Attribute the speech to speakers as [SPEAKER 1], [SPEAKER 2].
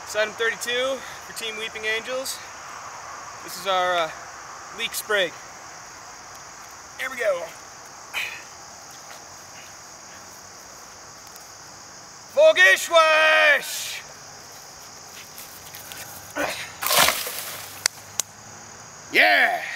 [SPEAKER 1] It's item 32 for Team Weeping Angels. This is our leek sprig. Here we go. Vogelswash! Yeah!